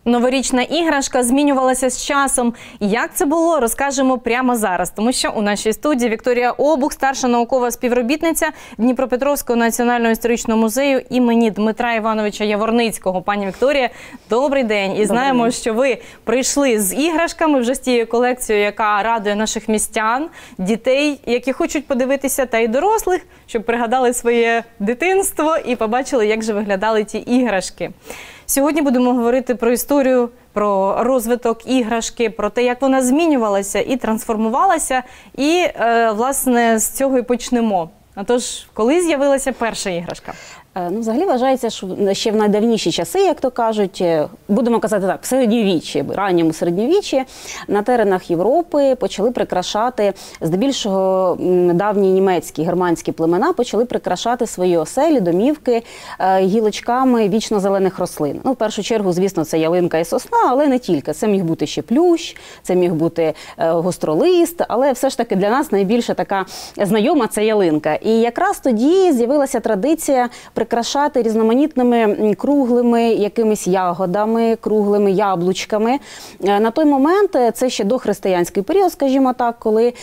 Новорічна іграшка змінювалася з часом. Як це було, розкажемо прямо зараз. Тому що у нашій студії Вікторія Обух, старша наукова співробітниця Дніпропетровського національного історичного музею імені Дмитра Івановича Яворницького. Пані Вікторія, добрий день. І знаємо, що ви прийшли з іграшками, вже з тією колекцією, яка радує наших містян, дітей, які хочуть подивитися, та й дорослих, щоб пригадали своє дитинство і побачили, як же виглядали ті іграшки. Сьогодні будемо говорити про історію, про розвиток іграшки, про те, як вона змінювалася і трансформувалася. І, власне, з цього і почнемо. Отож, коли з'явилася перша іграшка? Ну, взагалі вважається, що ще в найдавніші часи, як то кажуть, будемо казати так, в середньовіччі, ранньому середньовіччі, на теренах Європи почали прикрашати, здебільшого давні німецькі, германські племена почали прикрашати свої оселі, домівки гілочками вічно-зелених рослин. Ну, в першу чергу, звісно, це ялинка і сосна, але не тільки. Це міг бути ще плющ, це міг бути гостролист, але все ж таки для нас найбільше така знайома – це ялинка. І якраз тоді з'явилася традиція прикрашати різноманітними круглими якимись ягодами, круглими яблучками. На той момент, це ще дохристиянський період, скажімо так, коли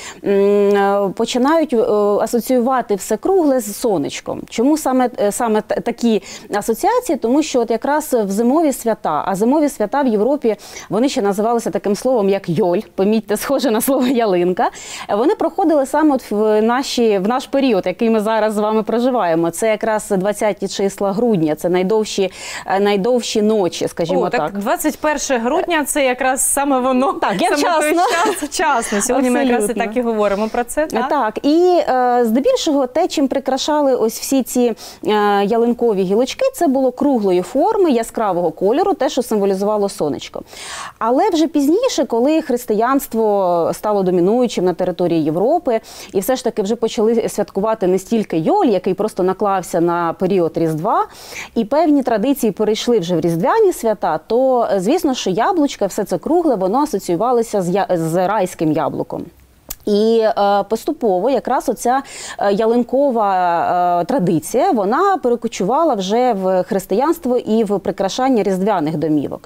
починають асоціювати все кругле з сонечком. Чому саме такі асоціації? Тому що от якраз в зимові свята, а зимові свята в Європі, вони ще називалися таким словом, як йоль, помітьте, схоже на слово ялинка. Вони проходили саме от в наш період, який ми зараз з вами проживаємо. Це якраз 20 числа грудня, це найдовші ночі, скажімо так. 21 грудня – це якраз саме воно, так, як саме вчасно. Сьогодні ми якраз і так і говоримо про це. Так, і здебільшого те, чим прикрашали ось всі ці ялинкові гілочки, це було круглої форми, яскравого кольору, те, що символізувало сонечко. Але вже пізніше, коли християнство стало домінуючим на території Європи, і все ж таки вже почали святкувати не стільки йоль, який просто наклався на період Різдва, і певні традиції перейшли вже в різдвяні свята, то, звісно, що яблучка, все це кругле, воно асоціювалося з райським яблуком. І поступово якраз оця ялинкова традиція, вона перекочувала вже в християнство і в прикрашання різдвяних домівок.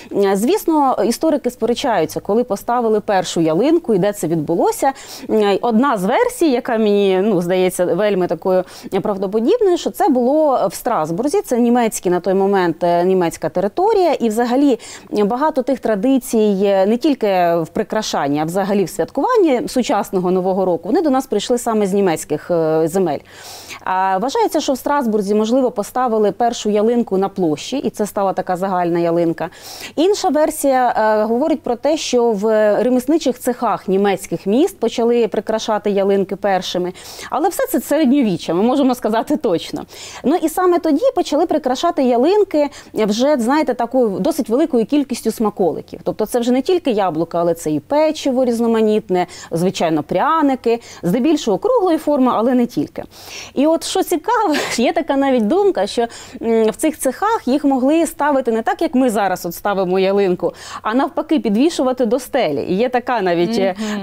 Звісно, історики сперечаються, коли поставили першу ялинку і де це відбулося. Одна з версій, яка мені, здається, вельми такою правдоподібною, що це було в Страсбурзі, це німецький на той момент німецька територія, і взагалі багато тих традицій не тільки в прикрашанні, а взагалі в святкуванні сучасного Нового року, вони до нас прийшли саме з німецьких земель. Вважається, що в Страсбурзі, можливо, поставили першу ялинку на площі, і це стала така загальна ялинка. Інша версія говорить про те, що в ремісничих цехах німецьких міст почали прикрашати ялинки першими. Але все це середньовіччя, ми можемо сказати точно. Ну і саме тоді почали прикрашати ялинки вже, знаєте, такою досить великою кількістю смаколиків. Тобто це вже не тільки яблука, але це і печиво різноманітне, звичайно, пряники, здебільшого круглої форми, але не тільки. І от що цікаво, є така навіть думка, що в цих цехах їх могли ставити не так, як ми зараз от ставимо ялинку, а навпаки підвішувати до стелі. І є така навіть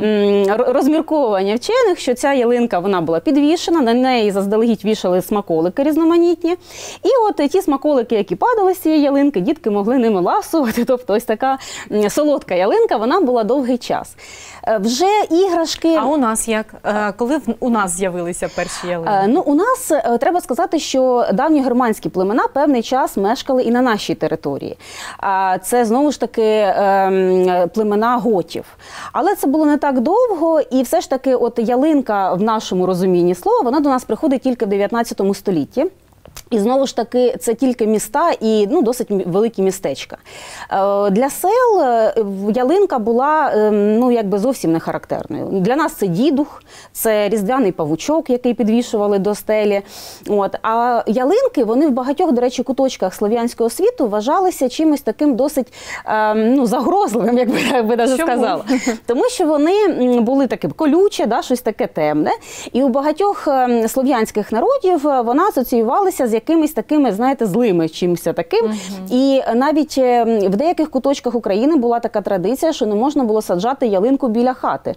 розмірковування вчених, що ця ялинка, вона була підвішена, на неї заздалегідь вішали смаколики різноманітні. І от ті смаколики, які падали з цієї ялинки, дітки могли ними ласувати. Тобто ось така солодка ялинка, вона була довгий час. Вже іграшки... А у нас як? Коли у нас з'явилися перші ялинки? Ну, у нас, треба сказати, що давні германські племена певний час мешкали і на нашій території. Це, знову ж таки, племена готів. Але це було не так довго, і все ж таки от ялинка в нашому розумінні слова, вона до нас приходить тільки в 19 столітті. І знову ж таки, це тільки міста і досить великі містечка. Для сел ялинка була якби зовсім не характерною. Для нас це дідух, це різдвяний павучок, який підвішували до стелі. А ялинки, вони в багатьох, до речі, куточках слов'янського світу вважалися чимось таким досить загрозливим, як би навіть сказала. Тому що вони були таке колюче, щось таке темне. І у багатьох слов'янських народів вона асоціювалася з якимись такими, знаєте, злими чимось таким. І навіть в деяких куточках України була така традиція, що не можна було саджати ялинку біля хати.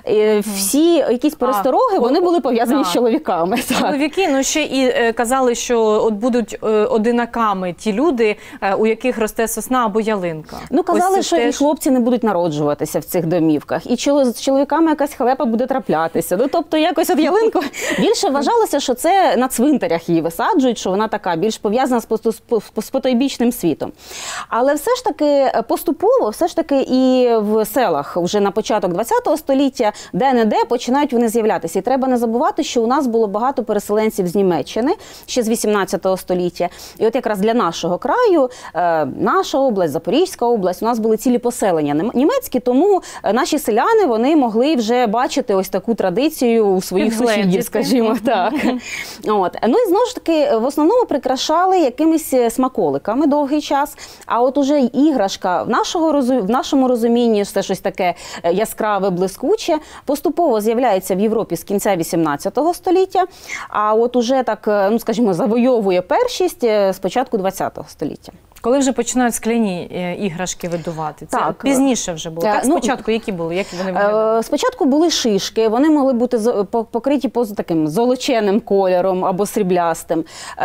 Всі якісь перестороги, вони були пов'язані з чоловіками. Чоловіки, ну ще і казали, що от будуть одинаками ті люди, у яких росте сосна або ялинка. Ну, казали, що і хлопці не будуть народжуватися в цих домівках, і з чоловіками якась халепа буде траплятися. Ну, тобто, якось от ялинку більше вважалося, що це на цвинтарях її висаджують, що вона така більш пов'язана з потойбічним світом. Але все ж таки поступово, все ж таки і в селах вже на початок ХХ століття де-не-де починають вони з'являтися. І треба не забувати, що у нас було багато переселенців з Німеччини ще з 18 століття. І от якраз для нашого краю, наша область, Запорізька область, у нас були цілі поселення німецькі, тому наші селяни, вони могли вже бачити ось таку традицію у своїх сусідів, скажімо так. От. Ну і знову ж таки, в основному прикрашали якимись смаколиками довгий час, а от уже іграшка в нашому розумінні, це щось таке яскраве, блискуче, поступово з'являється в Європі з кінця 18 століття, а от уже так, ну скажімо, завойовує першість з початку 20 століття. Коли вже починають скляні іграшки видувати? Це так, пізніше вже було. Так, спочатку які були? Які вони виглядали? Спочатку були шишки, вони могли бути покриті таким золоченим кольором або сріблястим.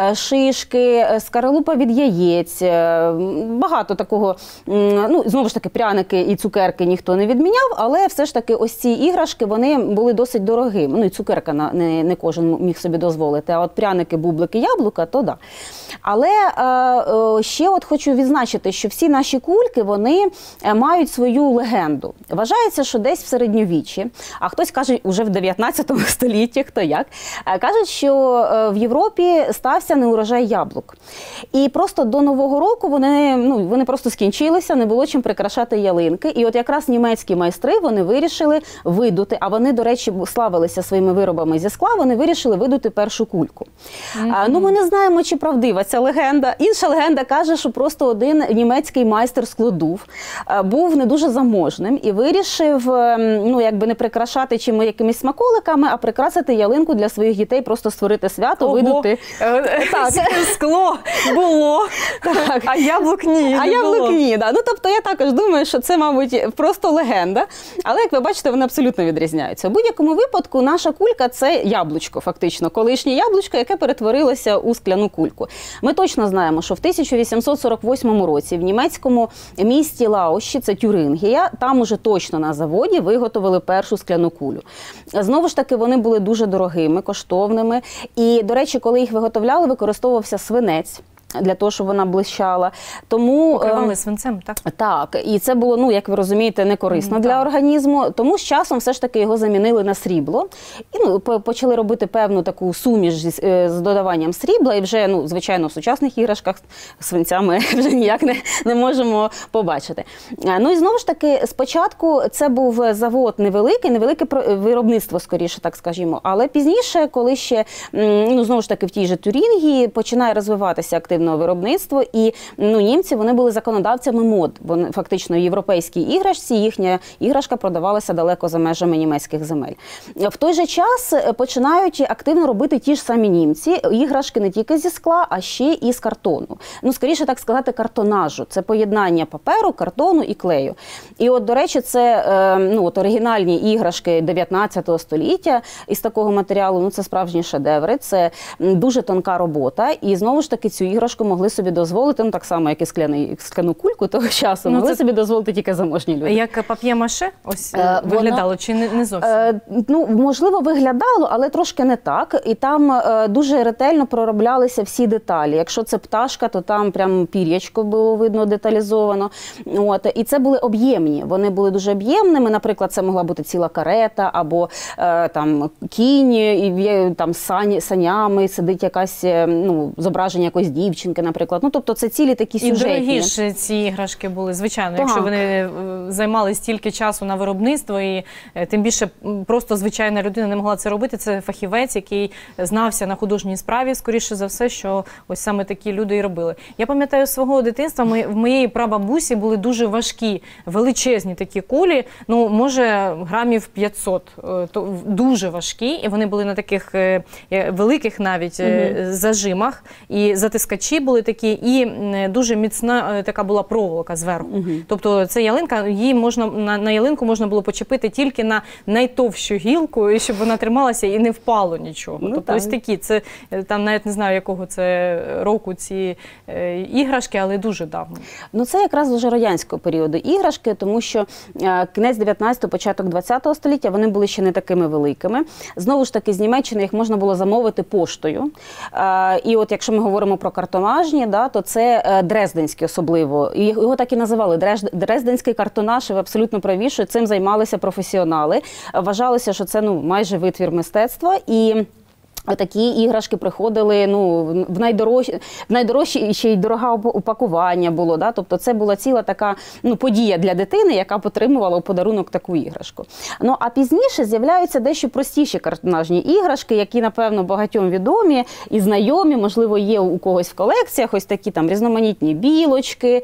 Шишки, скорлупа від яєць, багато такого, ну, знову ж таки, пряники і цукерки ніхто не відміняв, але все ж таки ось ці іграшки, вони були досить дорогими. Ну, і цукерка не кожен міг собі дозволити, а от пряники, бублики, яблука, то да. Але ще от хочу відзначити, що всі наші кульки, вони мають свою легенду. Вважається, що десь в середньовіччі, а хтось каже, уже в 19 столітті, хто як, кажуть, що в Європі стався неурожай яблук. І просто до Нового року вони просто скінчилися, не було чим прикрашати ялинки. І от якраз німецькі майстри, вони вирішили видути, а вони, до речі, славилися своїми виробами зі скла, вони вирішили видути першу кульку. Ну, ми не знаємо, чи правдива ця легенда. Інша легенда каже, що просто один німецький майстер складув був не дуже заможним і вирішив, ну, якби не прикрашати якимись смаколиками, а прикрасити ялинку для своїх дітей, просто створити свято, видати. Так. Скло було, так. А яблук ні. А яблук ні, да. Ну, тобто я також думаю, що це, мабуть, просто легенда, але, як ви бачите, вони абсолютно відрізняються. У будь-якому випадку наша кулька – це яблучко, фактично, колишнє яблучко, яке перетворилося у скляну кульку. Ми точно знаємо, що в 1848 році в німецькому місті Лауші, це Тюрингія, там уже точно на заводі виготовили першу скляну кулю. Знову ж таки, вони були дуже дорогими, коштовними. І, до речі, коли їх виготовляли, використовувався свинець для того, щоб вона блищала. Тому покривали свинцем, так? Так, і це було, ну, як ви розумієте, не корисно для організму. Тому з часом все ж таки його замінили на срібло. І, ну, почали робити певну таку суміш з додаванням срібла. І вже, ну, звичайно, в сучасних іграшках свинця ми вже ніяк не можемо побачити. Ну і знову ж таки, спочатку це був завод невелике виробництво, скоріше, так скажімо. Але пізніше, коли ще, ну, знову ж таки, в тій же Тюрингії починає розвиватися активно виробництво, і, ну, німці, вони були законодавцями мод. Вони фактично в європейській іграшці, їхня іграшка продавалася далеко за межами німецьких земель. В той же час починають активно робити ті ж самі німці іграшки не тільки зі скла, а ще і з картону. Ну, скоріше так сказати, картонажу. Це поєднання паперу, картону і клею. І от, до речі, це, ну, от оригінальні іграшки 19 століття із такого матеріалу, ну, це справжні шедеври, це дуже тонка робота, і знову ж таки цю іграшку могли собі дозволити, ну, так само, як і скляну кульку того часу, могли собі дозволити тільки заможні люди. Як пап'є-маше ось виглядало, чи не зовсім? Ну, можливо, виглядало, але трошки не так. І там дуже ретельно пророблялися всі деталі. Якщо це пташка, то там прям пір'ячко було видно деталізовано. От. І це були об'ємні. Вони були дуже об'ємними. Наприклад, це могла бути ціла карета, або там кінь, і там санями сидить якась, ну, зображення якоїсь дівчини, дівчинки, наприклад. Ну, тобто це цілі такі сюжетні. І дорогі ж ці іграшки були, звичайно, Так. якщо вони займали стільки часу на виробництво, і тим більше просто звичайна людина не могла це робити, це фахівець, який знався на художній справі, скоріше за все, що ось саме такі люди і робили. Я пам'ятаю свого дитинства, в моєї прабабусі були дуже важкі, величезні такі кулі, ну, може, грамів 500, то дуже важкі, і вони були на таких великих навіть зажимах, і затискачі були такі, і дуже міцна така була проволока зверху. Тобто це ялинка, її можна, на ялинку можна було почепити тільки на найтовщу гілку, і щоб вона трималася і не впало нічого. Ну, тобто ось такі, це там навіть не знаю, якого це року ці іграшки, але дуже давно. Ну, це якраз вже радянського періоду іграшки, тому що кінець 19-го, початок 20-го століття, вони були ще не такими великими. Знову ж таки, з Німеччини їх можна було замовити поштою. І от якщо ми говоримо про картонажні, да, то це дрезденські особливо. І його так і називали дрезденський картонаж, і ви абсолютно праві, що цим займалися професіонали. Вважалося, що це майже витвір мистецтва. І такі іграшки приходили в найдорожчі, ще й дороге упакування було. Да? Тобто це була ціла така подія для дитини, яка отримувала у подарунок таку іграшку. Ну, а пізніше з'являються дещо простіші картонажні іграшки, які, напевно, багатьом відомі і знайомі, можливо, є у когось в колекціях, ось такі там різноманітні білочки,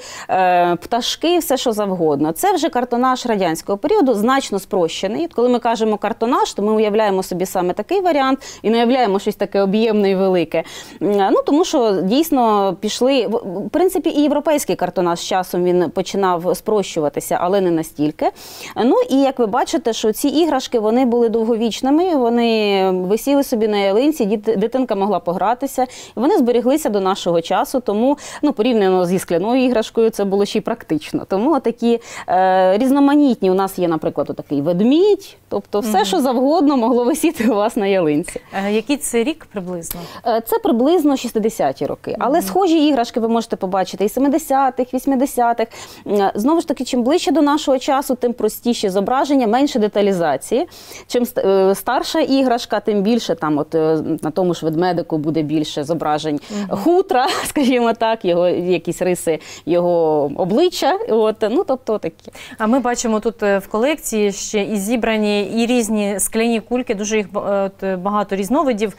пташки, все що завгодно. Це вже картонаж радянського періоду, значно спрощений. Коли ми кажемо картонаж, то ми уявляємо собі саме такий варіант і не уявляємо щось таке об'ємне і велике. Ну, тому що дійсно пішли, в принципі, і європейський картонаж з часом він починав спрощуватися, але не настільки. Ну, і як ви бачите, що ці іграшки, вони були довговічними, вони висіли собі на ялинці, дитинка могла погратися, і вони зберіглися до нашого часу, тому, порівняно зі скляною іграшкою, це було ще й практично. Тому такі різноманітні у нас є, наприклад, такий ведмідь, тобто все, що завгодно могло висіти у вас на ялинці. Який це рік приблизно? Це приблизно 60-ті роки. Але схожі іграшки ви можете побачити і 70-х, 80-х. Знову ж таки, чим ближче до нашого часу, тим простіші зображення, менше деталізації. Чим старша іграшка, тим більше там на тому ж ведмедику буде більше зображень хутра, скажімо так, його якісь риси його обличчя. Тобто такі. А ми бачимо тут в колекції ще і зібрані і різні скляні кульки, дуже їх багато різновидів.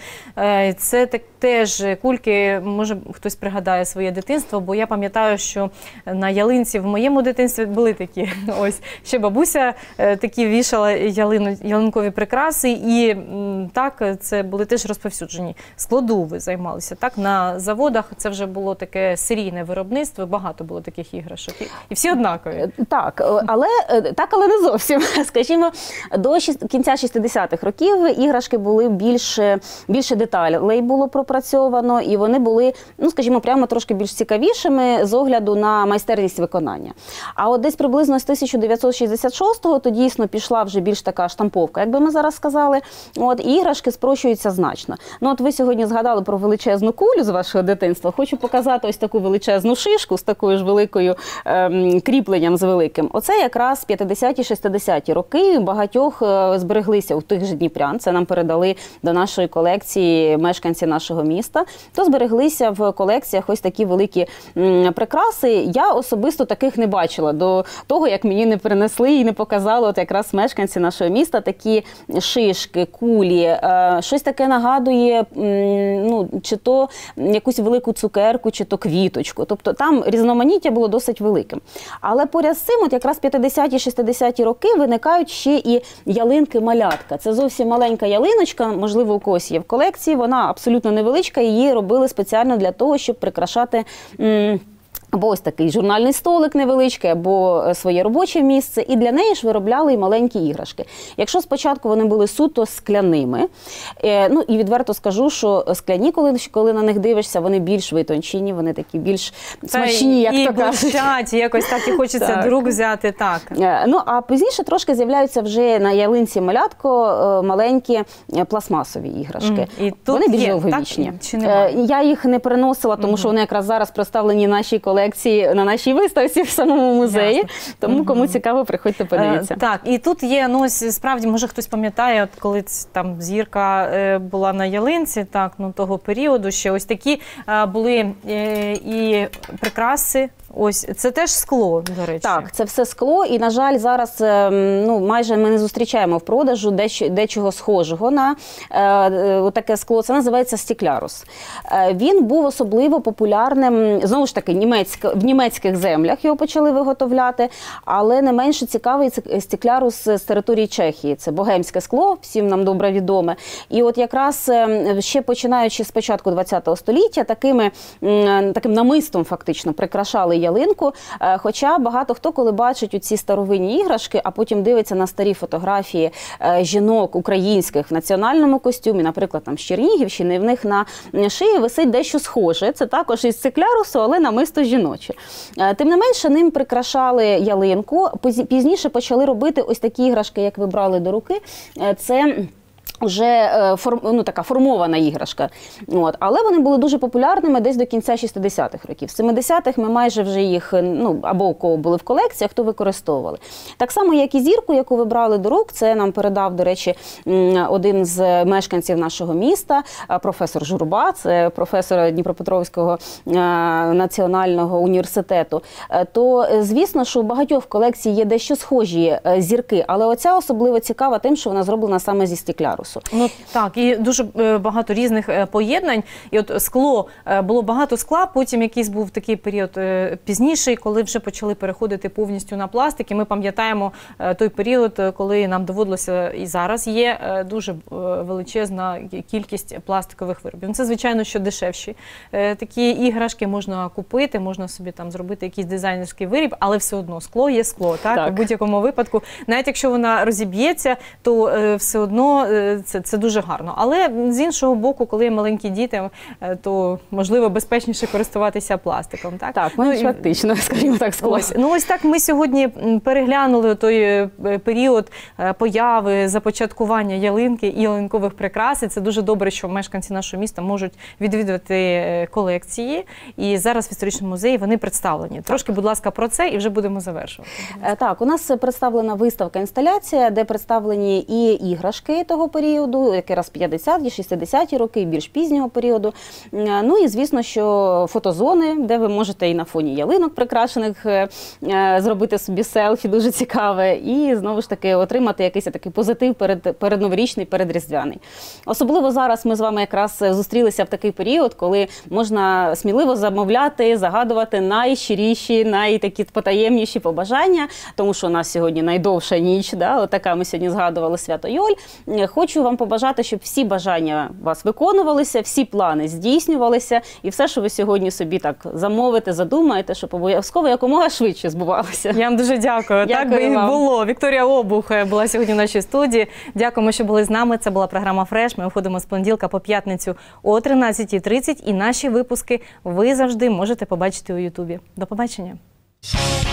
Це теж кульки, може хтось пригадає своє дитинство, бо я пам'ятаю, що на ялинці в моєму дитинстві були такі. Ось, ще бабуся такі вішала ялинкові прикраси, і так, це були теж розповсюджені. Складови займалися. Так, на заводах це вже було таке серійне виробництво, багато було таких іграшок. І всі однакові. Так, але не зовсім. Скажімо, до кінця 60-х років іграшки були більше деталей було пропрацьовано, і вони були, скажімо, прямо трошки більш цікавішими з огляду на майстерність виконання. А от десь приблизно з 1966-го то дійсно пішла вже більш така штамповка, як би ми зараз сказали, і іграшки спрощуються значно. От ви сьогодні згадали про величезну кулю з вашого дитинства. Хочу показати ось таку величезну шишку з такою ж великою кріпленням з великим. Оце якраз 50-ті, 60-ті роки, багатьох збереглися у тих же дніпрян, це нам передали до нашої колекції мешканці нашого міста, то збереглися в колекціях ось такі великі прикраси. Я особисто таких не бачила до того, як мені не принесли і не показали якраз мешканці нашого міста такі шишки, кулі. Щось таке нагадує, чи то якусь велику цукерку, чи то квіточку. Тобто там різноманіття було досить великим. Але поряд з цим, якраз 50-ті, 60-ті роки виникають ще і ялинки-малятка. Це зовсім маленька ялиночка, можливо, у когось є в колекції, вона абсолютно невеличка, її робили спеціально для того, щоб прикрашати або ось такий журнальний столик невеличкий, або своє робоче місце. І для неї ж виробляли і маленькі іграшки. Якщо спочатку вони були суто скляними, і відверто скажу, що скляні, коли на них дивишся, вони більш витончені, вони такі більш смачні, як то кажуть. І блищать, якось так і хочеться до рук взяти, так. А пізніше трошки з'являються вже на ялинці малятко маленькі пластмасові іграшки. І вони більш довговічні. Я їх не переносила, тому що вони якраз зараз представлені в нашій колекції колекції на нашій виставці в самому музеї. Ясно. Тому, кому цікаво, приходьте, подивіться. Так, і тут є, ну, справді, може хтось пам'ятає, от коли там зірка була на ялинці, так, ну, того періоду, ще ось такі були і прикраси. Ось, це теж скло, до речі. Так, це все скло, і, на жаль, зараз ну, майже ми не зустрічаємо в продажу дечого схожого на таке скло. Це називається стеклярус. Він був особливо популярним, знову ж таки, в німецьких землях його почали виготовляти, але не менше цікавий стеклярус з території Чехії. Це богемське скло, всім нам добре відоме. І от якраз ще починаючи з початку ХХ століття, таким намистом фактично прикрашали ялинку, хоча багато хто, коли бачить оці старовинні іграшки, а потім дивиться на старі фотографії жінок українських в національному костюмі, наприклад, там з Чернігівщини, в них на шиї висить дещо схоже. Це також із стеклярусу, але намисто жіноче. Тим не менше, ним прикрашали ялинку. Пізніше почали робити ось такі іграшки, як ви брали до руки. Це вже така формована іграшка. От. Але вони були дуже популярними десь до кінця 60-х років. В 70-х ми майже вже їх, ну, або у кого були в колекціях, хто використовували. Так само, як і зірку, яку ви брали до рук, це нам передав, до речі, один з мешканців нашого міста, професор Журба, це професор Дніпропетровського національного університету. То, звісно, що у багатьох в колекції є дещо схожі зірки, але оця особливо цікава тим, що вона зроблена саме зі стеклярусу. Ну так, і дуже багато різних поєднань. І от скло, було багато скла, потім якийсь був такий період пізніший, коли вже почали переходити повністю на пластик. І ми пам'ятаємо той період, коли нам доводилося, і зараз є дуже величезна кількість пластикових виробів. Це, звичайно, що дешевші такі іграшки можна купити, можна собі там зробити якийсь дизайнерський виріб, але все одно скло є скло, так? В будь-якому випадку. Навіть якщо вона розіб'ється, то все одно це дуже гарно. Але з іншого боку, коли є маленькі діти, то, можливо, безпечніше користуватися пластиком. Так, так, практично, скажімо так, скло. Ось так ми сьогодні переглянули той період появи, започаткування ялинки і ялинкових прикрас. І це дуже добре, що мешканці нашого міста можуть відвідувати колекції. І зараз в історичному музеї вони представлені. Трошки, будь ласка, про це і вже будемо завершувати. Так, у нас представлена виставка-інсталяція, де представлені і іграшки того періоду, якраз 50-ті, 60-ті роки, більш пізнього періоду. Ну і, звісно, що фотозони, де ви можете і на фоні ялинок прикрашених зробити собі селфі, дуже цікаве, і, знову ж таки, отримати якийсь такий позитив передноворічний, передріздвяний. Особливо зараз ми з вами якраз зустрілися в такий період, коли можна сміливо замовляти, загадувати найщиріші, найтакі потаємніші побажання, тому що у нас сьогодні найдовша ніч, отака ми сьогодні згадували Свято Йоль. Хочу вам побажати, щоб всі бажання у вас виконувалися, всі плани здійснювалися, і все, що ви сьогодні собі так замовите, задумаєте, щоб обов'язково якомога швидше збувалося. Я вам дуже дякую. Так би і було. Вікторія Обух була сьогодні в нашій студії. Дякуємо, що були з нами. Це була програма «Фреш». Ми виходимо з понеділка по п'ятницю о 13:30. І наші випуски ви завжди можете побачити у Ютубі. До побачення.